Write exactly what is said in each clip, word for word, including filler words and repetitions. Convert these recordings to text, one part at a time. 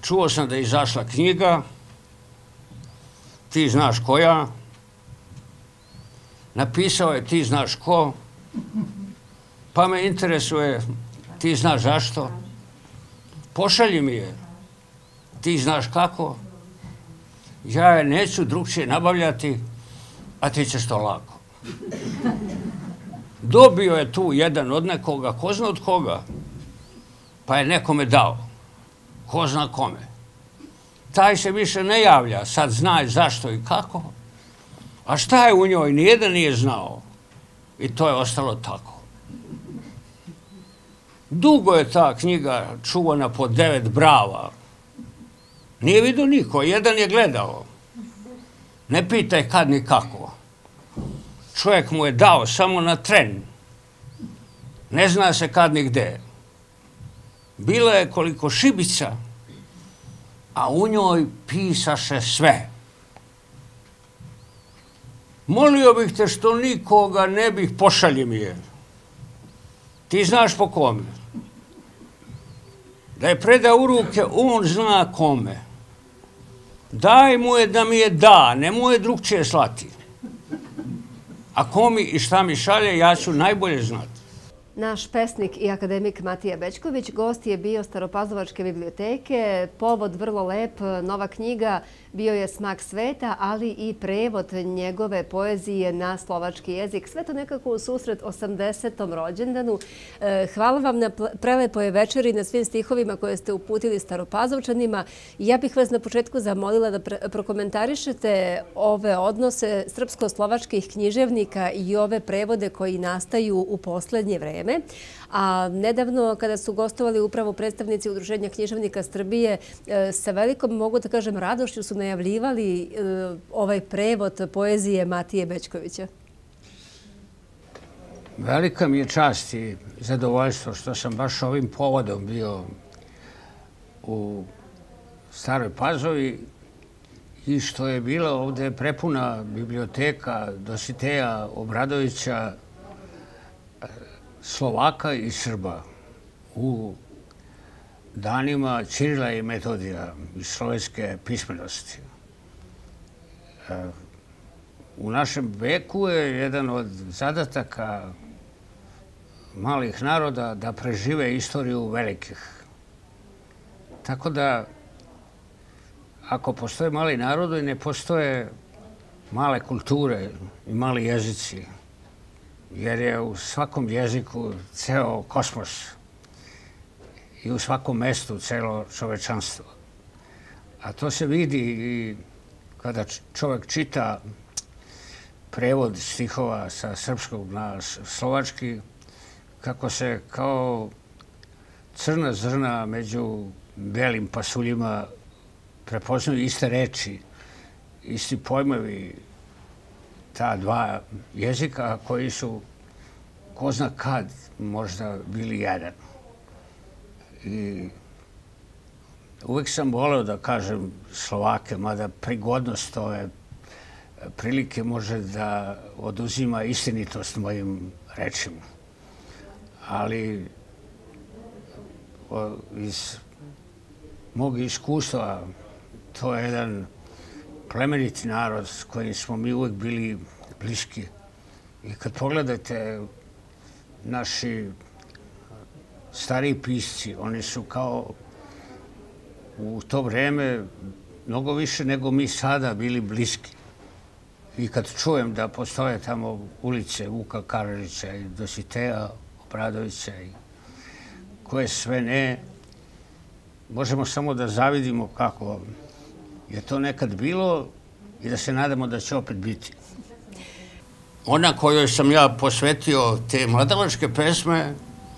čuo sam da je izašla knjiga, ti znaš koja, napisao je ti znaš ko, pa me interesuje ti znaš zašto, pošalji mi je, ti znaš kako, ja je neću drugčije nabavljati, a ti ćeš to lako. Dobio je tu jedan od nekoga, ko zna od koga, pa je nekome dao, ko zna kome. Taj se više ne javlja, sad zna zašto i kako, a šta je u njoj, nijedan nije znao. I to je ostalo tako. Dugo je ta knjiga čuvana po devet brava. Nije vidio niko, jedan je gledao. Ne pitaj kad ni kako. Čovjek mu je dao samo na tren. Ne zna se kad ni gde. Bila je koliko šibica, a u njoj pisaše sve. Molio bih te što nikoga ne bih, pošalji mi je. Ti znaš po kome. Da je preda u ruke, on zna kome. Daj mu je da mi je da, nemoj je drugčije slati. A ko mi i šta mi šalje, ja ću najbolje znati. Naš pesnik i akademik Matija Bećković gost je bio Staropazovačke biblioteke. Povod vrlo lep, nova knjiga bio je Smak sveta, ali i prevod njegove poezije na slovački jezik. Sve to nekako u susret osamdesetom rođendanu. Hvala vam na prelepoj večeri, na svim stihovima koje ste uputili Staropazovčanima. Ja bih vas na početku zamolila da prokomentarišete ove odnose srpsko-slovačkih književnika i ove prevode koji nastaju u poslednje vreme. A nedavno, kada su gostovali upravo predstavnici Udruženja književnika Srbije, sa velikom, mogu da kažem, radošću su najavljivali ovaj prevod poezije Matije Bećkovića. Velika mi je čast i zadovoljstvo što sam baš ovim povodom bio u Staroj Pazovi i što je bila ovde prepuna biblioteka Dositeja Obradovića, Slovaka i Srba u danima Ćirila i Metodija i slovenske pismenosti. U našem veku je jedan od zadataka malih naroda da prežive istoriju velikih. Tako da, ako postoje mali narodi, ne postoje male kulture i mali jezici, jer je u svakom jeziku ceo kosmos i u svakom mestu celo čovečanstvo. A to se vidi i kada čovjek čita prevod stihova sa srpskog na slovački, kako se kao crna zrna među belim pasuljima prepoznaju iste reči, isti pojmovi, ta dva jezika koji su ko zna kad možda bili jedan. I uvek sam voleo da kažem Slovake, mada prigodnost ove prilike može da oduzima istinitost mojim rečima. Ali iz mog iskustva to je jedan plemeniti narod s kojim smo mi uvek bili bliski. I kad pogledate naši stariji pisci, oni su kao u to vreme mnogo više nego mi sada bili bliski. I kad čujem da postoje tamo ulice Vuka Karadžića i Dositeja Obradovića i koje sve ne, možemo samo da zavidimo kako je to nekad bilo i da se nadamo da će opet biti. Ona kojoj sam ja posvetio te mladalačke pesme,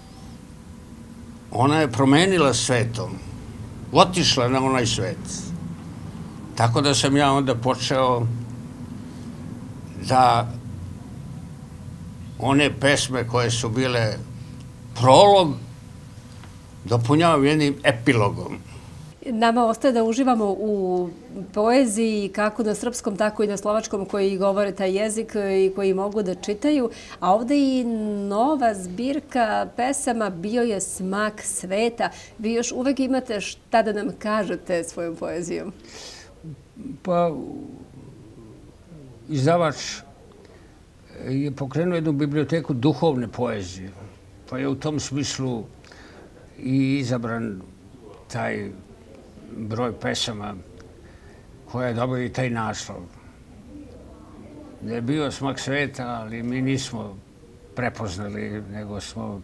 ona je promenila svetom, otišla na onaj svet. Tako da sam ja onda počeo da one pesme koje su bile prolog dopunjavam jednim epilogom. Nama ostaje da uživamo u poeziji kako na srpskom, tako i na slovačkom koji govore taj jezik i koji mogu da čitaju. A ovde i nova zbirka pesama Bio je smak sveta. Vi još uvek imate šta da nam kažete svojom poezijom? Pa, izdavač je pokrenuo jednu biblioteku duhovne poezije. Pa je u tom smislu i izabran taj broj pesama koja je dobila i taj naslov. Da je bio smak sveta, ali mi nismo prepoznali, nego smo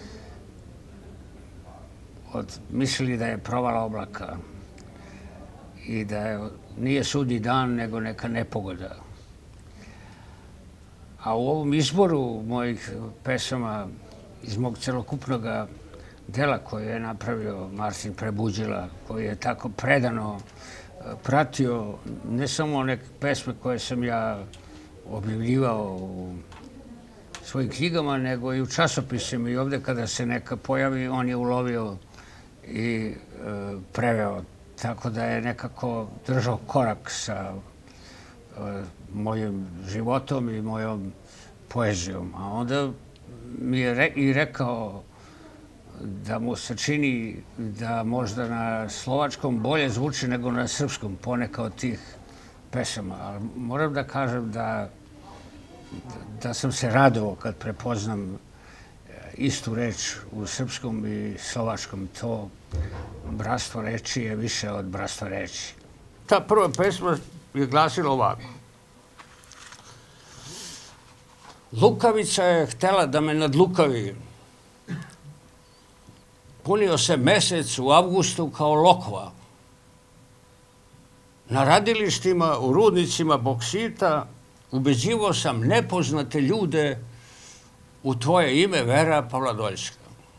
mislili da je provala oblaka i da je, nije sudnji dan, nego neka nepogoda. A u ovom izboru mojih pesama iz mog celokupnog dela koje je napravio Martin Prebuđila, koji je tako predano pratio ne samo neke pesme koje sam ja objavljivao u svojim knjigama, nego i u časopisima. I ovde kada se neka pojavi, on je ulovio i preveo. Tako da je nekako držao korak sa mojim životom i mojom poezijom. A onda mi je i rekao da mu se čini da možda na slovačkom bolje zvuči nego na srpskom poneka od tih pesama. Ali moram da kažem da, da sam se radovao kad prepoznam istu reč u srpskom i slovačkom. To bratstvo reči je više od bratstva reči. Ta prva pesma je glasila ovako. Lukavica je htela da me nadlukavi. Punio se mesec u avgustu kao lokva. Na radilištima, u rudnicima boksita ubeđivao sam nepoznate ljude u tvoje ime Vera Pavladoljska.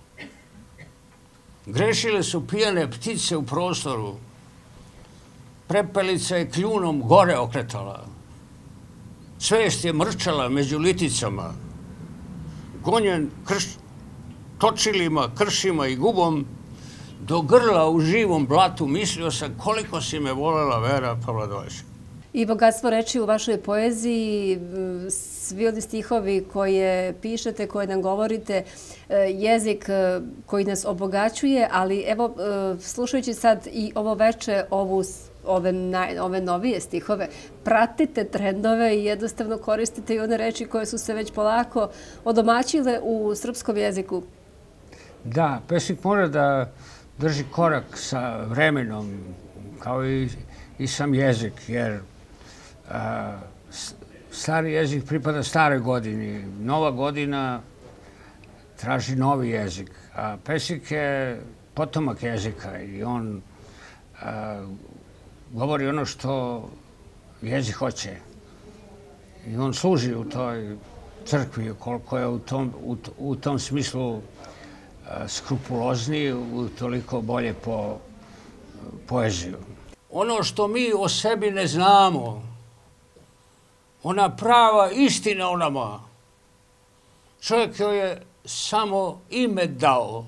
Grešile su pijane ptice u prostoru. Prepelica je kljunom gore okretala. Svest je mrčala među liticama. Gonjen krš, točilima, kršima i gubom, do grla u živom blatu mislio sam koliko si me volela Vera Pavladoljska. I bogatstvo reči u vašoj poeziji, svi oni stihovi koje pišete, koje nam govorite, jezik koji nas obogaćuje, ali evo, slušajući sad i ovo veče, ovu Ove, naj, ove novije stihove, pratite trendove i jednostavno koristite i one reči koje su se već polako odomaćile u srpskom jeziku. Da, pesnik mora da drži korak sa vremenom, kao i, i sam jezik, jer a, stari jezik pripada staroj godini. Nova godina traži novi jezik, a pesnik je potomak jezika i on a, govori ono što jezik hoće. I on služi u toj crkvi, koliko je u tom, u, u tom smislu skrupulozniji, toliko bolje po poeziju. Ono što mi o sebi ne znamo, ona prava istina o nama, čovjek joj je samo ime dao,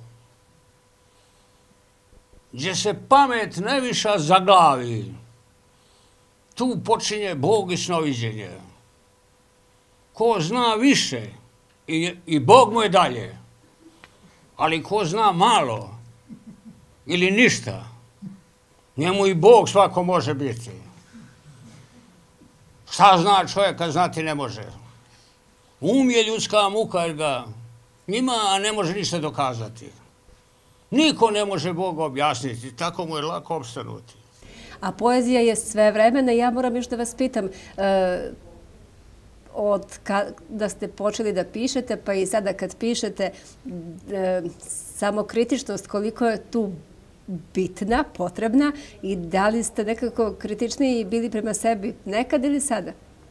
gdje se pamet najviša zaglavi, tu počinje Bog i snoviđenje. Ko zna više, i, i Bog mu je dalje, ali ko zna malo ili ništa, njemu i Bog svako može biti. Šta zna čovjek kad znati ne može? Um je ljudska muka jer ga njima, a ne može ništa dokazati. Niko ne može Boga objasniti, tako mu je lako opstanuti. A poezija je sve vremena. Ja moram još da vas pitam, e, od kada ste počeli da pišete, pa i sada kad pišete, e, samokritičnost, koliko je tu bitna, potrebna i da li ste nekako kritičniji bili prema sebi nekad ili sada?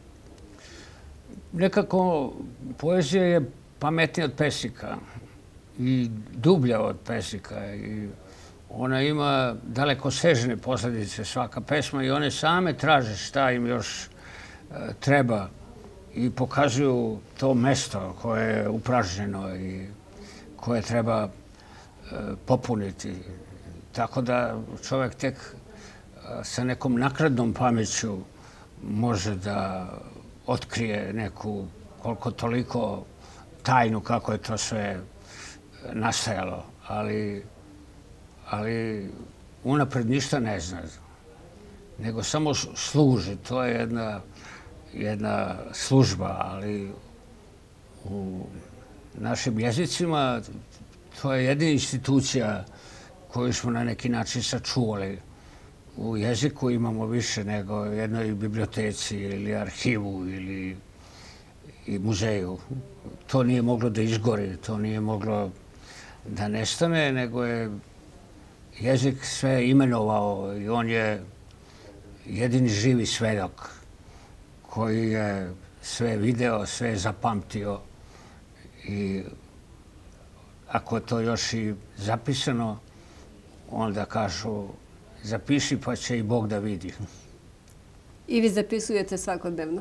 Nekako poezija je pametnija od pesnika i dublja od pesnika i ona ima dalekosežne posljedice svaka pesma i one same traže šta im još treba i pokazuju to mesto koje je upražnjeno i koje treba popuniti. tako da čovjek tek sa nekom nakradnom pameću može da otkrije neku koliko toliko tajnu kako je to sve nastajalo, ali, ali unapred ništa ne zna, nego samo služi. To je jedna, jedna služba, ali u našim jezicima to je jedina institucija koju smo na neki način sačuvali. U jeziku imamo više nego u jednoj biblioteci ili arhivu ili i muzeju. To nije moglo da izgori, to nije moglo da nestane, nego je jezik sve imenovao i on je jedini živi svedok koji je sve video, sve zapamtio i ako je to još i zapisano, onda kažu zapiši pa će i Bog da vidi. I vi zapisujete svakodnevno?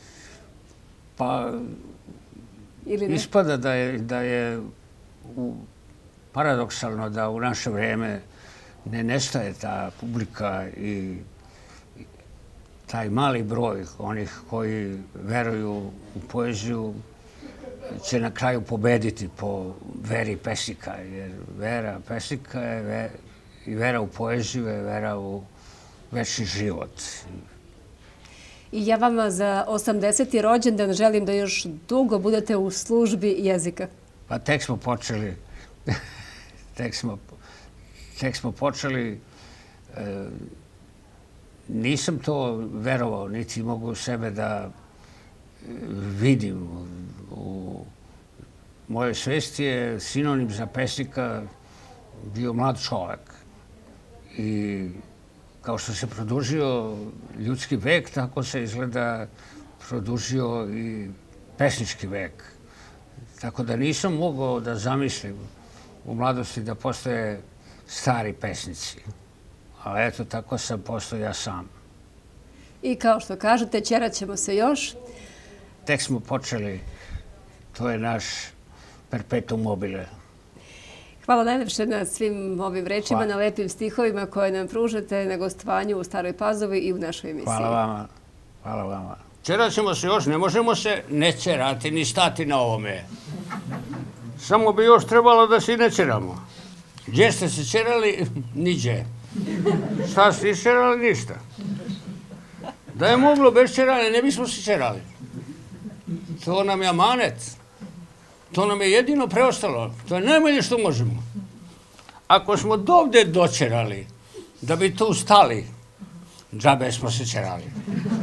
Pa ispada da je, da je u, paradoksalno da u naše vreme ne nestaje ta publika i taj mali broj onih koji veruju u poeziju će na kraju pobediti po veri pesnika, jer vera pesnika je ve, i vera u poeziju je vera u večni život. I ja vama za osamdeseti rođendan želim da još dugo budete u službi jezika. Pa tek smo počeli. tek, smo, tek smo počeli. E, nisam to verovao, niti mogu sebe da vidim. U mojoj svesti je sinonim za pesnika bio mlad čovjek. I kao što se produžio ljudski vek, tako se izgleda produžio i pesnički vek. Tako da nisam mogao da zamislim u mladosti da postoje stari pesnici. A eto, tako sam postao ja sam. I kao što kažete, ćerat ćemo se još. Tek smo počeli. To je naš perpetuum mobile. Hvala najlepše na svim ovim rečima, na lepim stihovima koje nam pružate na gostovanju u Staroj Pazovi i u našoj emisiji. Hvala vama. Hvala vama. Ćerat ćemo se još, ne možemo se ne ćerati ni stati na ovome. Samo bi još trebalo da se i ne ćeramo. Gdje ste se ćerali? Niđe. Šta ste ćerali? Ništa. Da je moglo bez ćeranja, ne bismo se ćerali. To nam je amanet. To nam je jedino preostalo. To je najmanje što možemo. Ako smo dovde doćerali, da bi tu stali, džabe smo se ćerali.